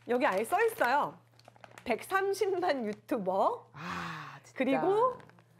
여기 아예 써 있어요. 130만 유튜버. 아, 진짜. 그리고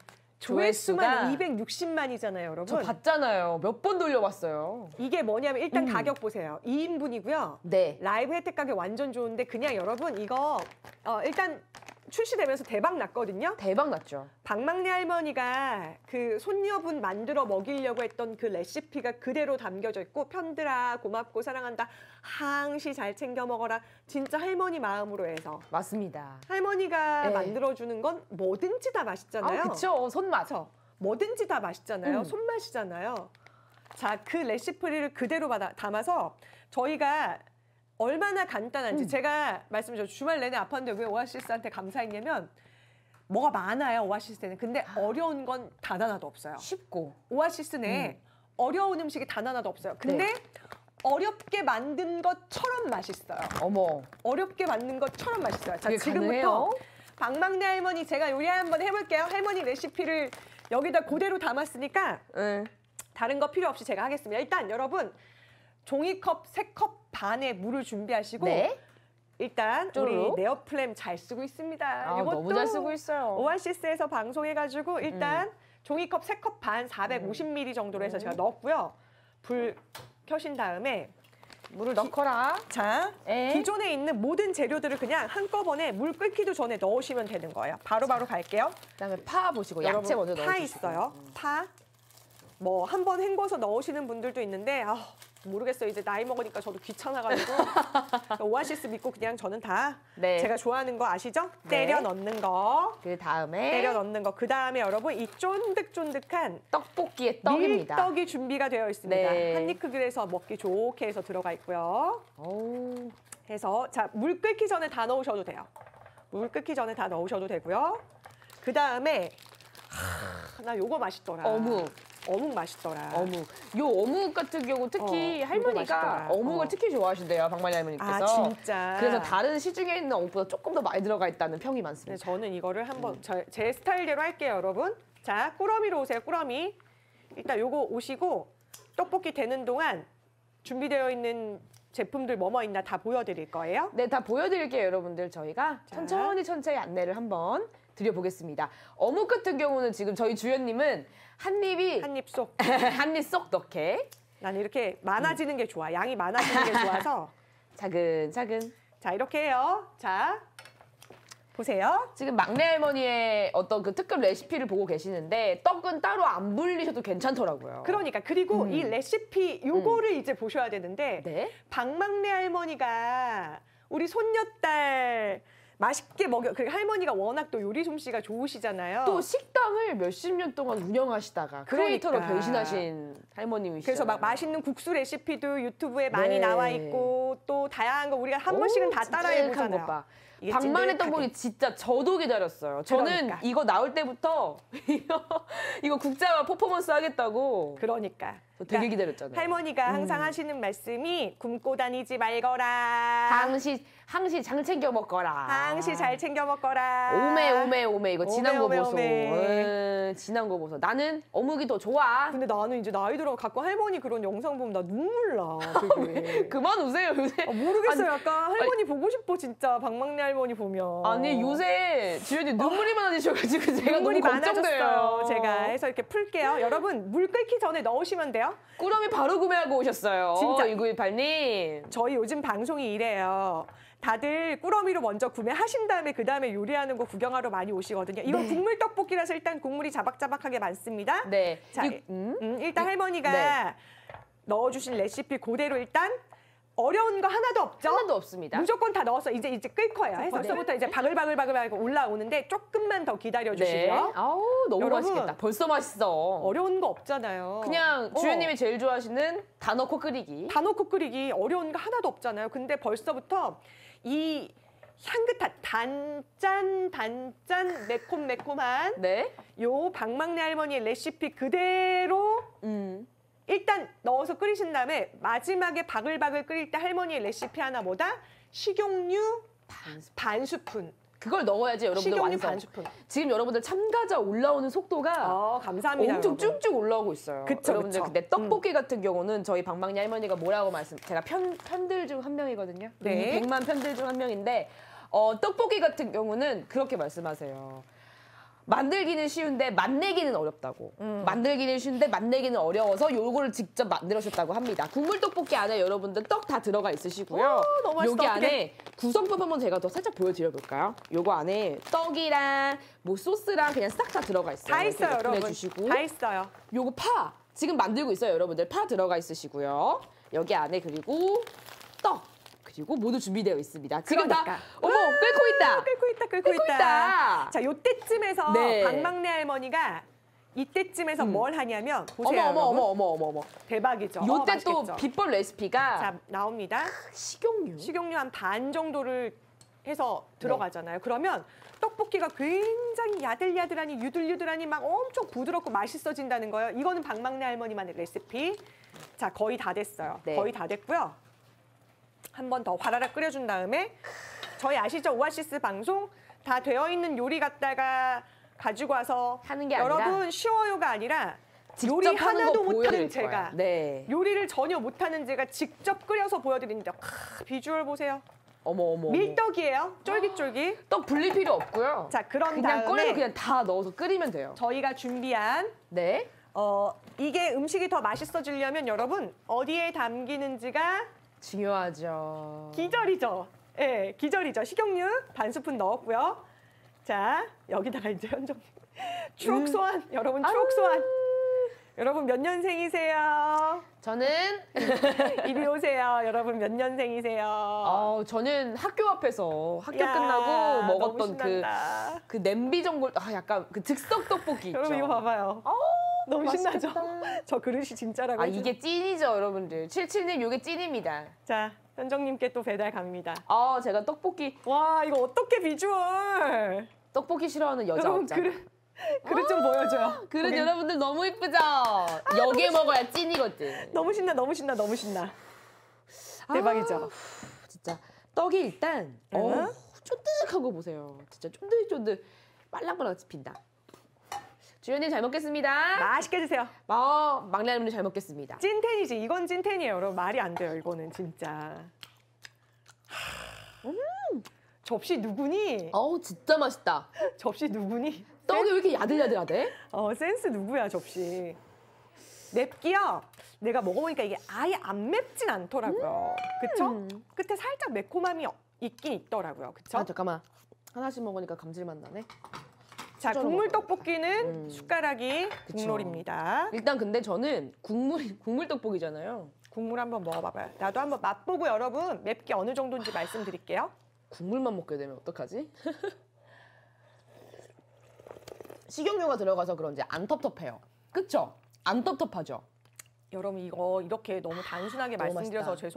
조회수만 260만이잖아요, 여러분. 저 봤잖아요. 몇 번 돌려봤어요. 이게 뭐냐면 일단 가격 보세요. 2인분이고요. 네. 라이브 혜택 가격 완전 좋은데 그냥 여러분 이거 일단 출시되면서 대박 났거든요. 대박 났죠. 박막내 할머니가 그 손녀분 만들어 먹이려고 했던 그 레시피가 그대로 담겨져 있고 편들아 고맙고 사랑한다 항시 잘 챙겨 먹어라 진짜 할머니 마음으로 해서 맞습니다. 할머니가 네. 만들어주는 건 뭐든지 다 맛있잖아요. 아, 그쵸. 손맛. 그쵸? 뭐든지 다 맛있잖아요. 손맛이잖아요. 자, 그 레시피를 그대로 담아서 저희가 얼마나 간단한지 제가 말씀드렸죠. 주말 내내 아팠는데 왜 오아시스한테 감사했냐면 뭐가 많아요. 오아시스에는. 근데 어려운 건 단 하나도 없어요. 쉽고. 오아시스 내에 어려운 음식이 단 하나도 없어요. 근데 네. 어렵게 만든 것처럼 맛있어요. 어머. 어렵게 만든 것처럼 맛있어요. 자, 그게 지금부터 가능해요? 박막내 할머니 제가 요리 한번 해볼게요. 할머니 레시피를 여기다 그대로 담았으니까 다른 거 필요 없이 제가 하겠습니다. 일단 여러분 종이컵 3컵 반의 물을 준비하시고 네. 일단 쪼르륵. 우리 네오플램 잘 쓰고 있습니다. 아, 이것도 너무 잘 쓰고 있어요. 오아시스에서 방송해가지고 일단 종이컵 3컵 반 450ml 정도로 해서 제가 넣었고요. 불 켜신 다음에 물을 넣거라. 자, 에? 기존에 있는 모든 재료들을 그냥 한꺼번에 물 끓기도 전에 넣으시면 되는 거예요. 바로바로 갈게요. 그다음에 파 보시고 여러분, 야채 먼저 파 넣어주시고. 있어요. 파. 뭐 한 번 헹궈서 넣으시는 분들도 있는데 모르겠어요. 이제 나이 먹으니까 저도 귀찮아가지고 오아시스 믿고 그냥 저는 다 네. 제가 좋아하는 거 아시죠? 네. 때려 넣는 거. 그 다음에 때려 넣는 거. 그 다음에 여러분 이 쫀득쫀득한 떡볶이의 떡입니다. 밀떡이 준비가 되어 있습니다. 네. 한 입 크기에서 먹기 좋게 해서 들어가 있고요. 오. 해서 자, 물 끓기 전에 다 넣으셔도 돼요. 물 끓기 전에 다 넣으셔도 되고요. 그 다음에 나 요거 맛있더라. 어묵 맛있더라. 어묵. 요 어묵 같은 경우 특히 이거 할머니가 맛있더라. 어묵을 특히 좋아하신대요. 박마리 할머니께서. 아, 진짜. 그래서 다른 시중에 있는 어묵보다 조금 더 많이 들어가 있다는 평이 네, 많습니다. 저는 이거를 한번 제 스타일대로 할게요, 여러분. 자, 꾸러미로 오세요, 꾸러미. 일단 요거 오시고 떡볶이 되는 동안 준비되어 있는 제품들 뭐뭐 있나 다 보여드릴 거예요. 네, 다 보여드릴게요, 여러분들. 저희가 자. 천천히 안내를 한번 드려보겠습니다. 어묵 같은 경우는 지금 저희 주연님은 한 입이 한 입 쏙. 한 입 쏙 넣게 난 이렇게 많아지는 게 좋아. 양이 많아지는 게 좋아서. 차근차근. 자, 이렇게 해요. 자, 보세요. 지금 막내 할머니의 어떤 그 특급 레시피를 보고 계시는데 떡은 따로 안 불리셔도 괜찮더라고요. 그러니까 그리고 이 레시피 요거를 이제 보셔야 되는데 네. 박막내 할머니가 우리 손녀딸 맛있게 그 할머니가 워낙 또 요리 솜씨가 좋으시잖아요. 또 식당을 몇십 년 동안 운영하시다가 크리에이터로 그러니까. 변신하신 할머님이시죠. 그래서 막 맛있는 국수 레시피도 유튜브에 많이 네. 나와 있고 또 다양한 거 우리가 한 번씩은 다 따라해 보잖아요. 박만의 떡볶이 진짜 저도 기다렸어요. 저는 그러니까. 이거 나올 때부터 이거 국자 퍼포먼스 하겠다고 그러니까. 저 되게 기다렸잖아요. 할머니가 항상 하시는 말씀이 굶고 다니지 말거라. 항시 장 챙겨 먹거라. 항시 잘 챙겨 먹거라. 오메 이거 진한 거 오메, 보소. 오메. 진한 거 보소. 나는 어묵이 더 좋아. 근데 나는 이제 나이 들어 갖고 할머니 그런 영상 보면 나 눈물 나. 되게. 그만 우세요 요새. 모르겠어요. 약간 할머니 보고 싶어 진짜 박막내 할머니 보면. 아니 요새 주연이 눈물이 많아지셔가지고 제가 눈물이 너무 걱정돼요. 많아졌어요. 제가 해서 이렇게 풀게요. 여러분 물 끓기 전에 넣으시면 돼요. 꾸러미 바로 구매하고 오셨어요. 진짜. 1918님. 저희 요즘 방송이 이래요. 다들 꾸러미로 먼저 구매하신 다음에 그 다음에 요리하는 거 구경하러 많이 오시거든요. 이건 국물 떡볶이라서 일단 국물이 자박자박하게 많습니다. 네. 자, 일단 할머니가 네. 넣어주신 레시피 그대로 일단 어려운 거 하나도 없죠? 하나도 없습니다. 무조건 다 넣어서 이제 끌 거예요. 해서 벌써부터 이제 바글바글 올라오는데 조금만 더 기다려주시고요. 네. 아우 너무 여러분, 맛있겠다. 벌써 맛있어. 어려운 거 없잖아요. 그냥 주연님이 제일 좋아하시는 다 넣고 끓이기. 다 넣고 끓이기 어려운 거 하나도 없잖아요. 근데 벌써부터 이 향긋한 단짠 매콤한 네. 요 박막내 할머니의 레시피 그대로 일단 넣어서 끓이신 다음에 마지막에 바글바글 끓일 때 할머니의 레시피 하나보다 식용유 반 스푼 그걸 넣어야지 여러분들 식용유 완성. 반 스푼. 지금 여러분들 참가자 올라오는 속도가 감사합니다. 엄청 여러분. 쭉쭉 올라오고 있어요. 그쵸, 여러분들 그쵸. 근데 떡볶이 같은 경우는 저희 방망이 할머니가 뭐라고 제가 편들 중 한 명이거든요. 네. 100만 편들 중 한 명인데 떡볶이 같은 경우는 그렇게 말씀하세요. 만들기는 쉬운데 맛내기는 어렵다고. 만들기는 쉬운데 맛내기는 어려워서 요거를 직접 만들으셨다고 합니다. 국물 떡볶이 안에 여러분들 떡 다 들어가 있으시고요. 너무 맛있다, 여기 어떡해. 안에 구성법 한번 제가 더 살짝 보여드려 볼까요? 요거 안에 떡이랑 뭐 소스랑 그냥 싹 다 들어가 있어요. 다 이렇게 있어요, 여러분. 보내주시고. 다 있어요. 요거 파 지금 만들고 있어요, 여러분들. 파 들어가 있으시고요. 여기 안에 그리고 떡 그리고 모두 준비되어 있습니다. 지금 그러니까. 다 어머 끓고 있다. 끓고 있다. 자, 요때쯤에서 네. 방망래 할머니가 이때쯤에서 뭘 하냐면 보세요, 어머. 대박이죠. 요때 또 맛있겠죠? 비법 레시피가 자, 나옵니다. 식용유. 식용유 한 반 정도를 해서 들어가잖아요. 그러면 떡볶이가 굉장히 야들야들하니 유들유들하니 막 엄청 부드럽고 맛있어진다는 거예요. 이거는 방망래 할머니만의 레시피. 자, 거의 다 됐어요. 네. 거의 다 됐고요. 한 번 더 화라락 끓여준 다음에 저희 아시죠? 오아시스 방송 다 되어 있는 요리 갖다가 가지고 와서 하는 게 아니라 여러분 쉬워요가 아니라 직접 요리 하는 하나도 거 못하는 보여드릴 제가 거예요. 네. 요리를 전혀 못하는 제가 직접 끓여서 보여드립니다. 비주얼 보세요. 어머. 밀떡이에요. 쫄깃쫄깃. 떡 불릴 필요 없고요. 자, 그런 그냥 꺼내서 다음에 그냥 다 넣어서 끓이면 돼요. 저희가 준비한 네. 이게 음식이 더 맛있어지려면 여러분 어디에 담기는지가 중요하죠. 기절이죠. 예, 기절이죠. 식용유 반 스푼 넣었고요. 자, 여기다가 이제 현정 추억 소환. 여러분 추억 소환. 여러분 몇 년생이세요? 저는 이리 오세요. 여러분 몇 년생이세요? 저는 학교 앞에서 학교 야, 끝나고 너무 먹었던 신난다. 그 냄비 전골 약간 그 즉석 떡볶이 있죠. 여러분 이거 봐봐요. 너무 맛있겠다. 신나죠? 저 그릇이 진짜라고. 해주세요. 이게 찐이죠, 여러분들. 77님 이게 찐입니다. 자, 현정님께 또 배달 갑니다. 제가 떡볶이 와, 이거 어떻게 비주얼? 떡볶이 싫어하는 여자 여러분 없잖아. 그릇 좀 보여줘요. 그릇 거기 여러분들 너무 이쁘죠? 여기에 먹어야 찐이거든. 너무 신나. 대박이죠. 진짜 떡이 일단 응? 쫀득한 거 보세요. 진짜 쫀득쫀득 빨랑빨랑 씹힌다. 주연님 잘 먹겠습니다. 맛있게 드세요. 막내 할머니 잘 먹겠습니다. 찐텐이지. 이건 찐텐이에요, 여러분. 말이 안 돼요, 이거는 진짜. 접시 누구니? 진짜 맛있다. 접시 누구니? 떡이 왜 이렇게 야들야들하대? 센스 누구야, 접시. 맵기요. 내가 먹어보니까 이게 아예 안 맵진 않더라고요. 그쵸? 끝에 살짝 매콤함이 있긴 있더라고요. 그쵸? 잠깐만. 하나씩 먹으니까 감질맛 나네. 자, 수저로 국물 먹어요. 떡볶이는 숟가락이 그쵸. 국룰입니다. 일단 근데 저는 국물 떡볶이잖아요. 국물 한번 먹어봐봐요. 나도 한번 맛보고 여러분 맵기 어느 정도인지 말씀드릴게요. 국물만 먹게 되면 어떡하지? 식용유가 들어가서 그런지 안 텁텁해요. 그쵸? 안 텁텁하죠? 여러분 이거 이렇게 너무 단순하게 너무 말씀드려서 맛있다.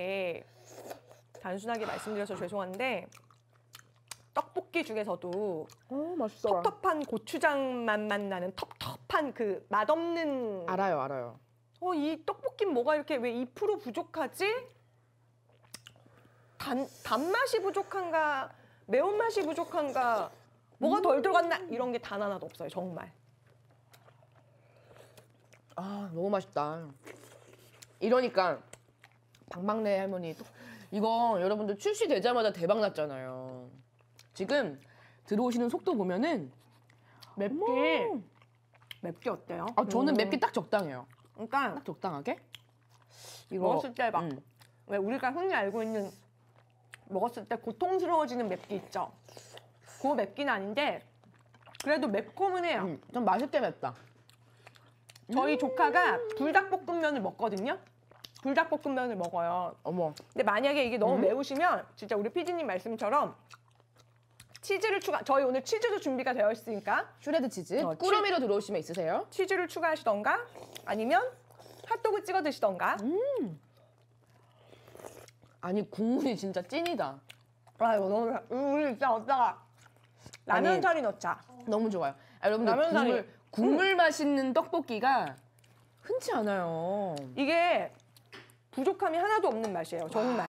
죄송한데 떡볶이 중에서도 맛있어라. 텁텁한 고추장 맛만 나는 텁텁한 그 맛없는 알아요. 이 떡볶이 뭐가 이렇게 왜 2% 부족하지? 단맛이 부족한가? 매운맛이 부족한가? 뭐가 덜 들어갔나? 이런 게 단 하나도 없어요, 정말. 너무 맛있다. 이러니까 방망래 할머니 이거 여러분들 출시되자마자 대박 났잖아요. 지금 들어오시는 속도 보면은 맵기 어때요? 저는 맵기 딱 적당해요. 그러니까 딱 적당하게. 이거 먹었을 때 막 왜 우리가 흔히 알고 있는 먹었을 때 고통스러워지는 맵기 있죠. 그 맵기는 아닌데 그래도 매콤은 해요. 좀 맛있게 맵다. 저희 조카가 불닭볶음면을 먹거든요. 불닭볶음면을 먹어요. 어머. 근데 만약에 이게 너무 매우시면 진짜 우리 피디님 말씀처럼 치즈를 저희 오늘 치즈도 준비가 되어 있으니까 슈레드 치즈. 꾸러미로 들어오시면 있으세요? 치즈를 추가하시던가 아니면 핫도그 찍어 드시던가. 아니 국물이 진짜 찐이다. 이거 너무 우리 진짜 어디다가 라면 사리 넣자. 너무 좋아요. 여러분들 라면 사리. 국물 맛있는 떡볶이가 흔치 않아요. 이게 부족함이 하나도 없는 맛이에요. 정말.